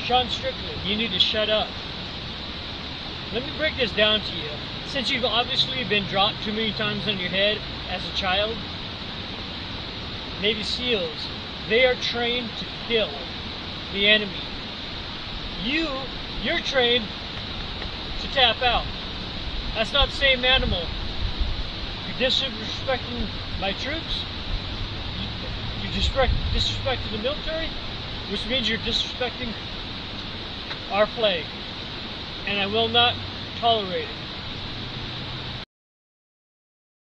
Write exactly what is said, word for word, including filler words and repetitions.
Sean Strickland, you need to shut up. Let me break this down to you. Since you've obviously been dropped too many times on your head as a child, Navy SEALs, they are trained to kill the enemy. You, you're trained to tap out. That's not the same animal. You're disrespecting my troops. You're disrespecting the military, which means you're disrespecting our flag. And I will not tolerate it.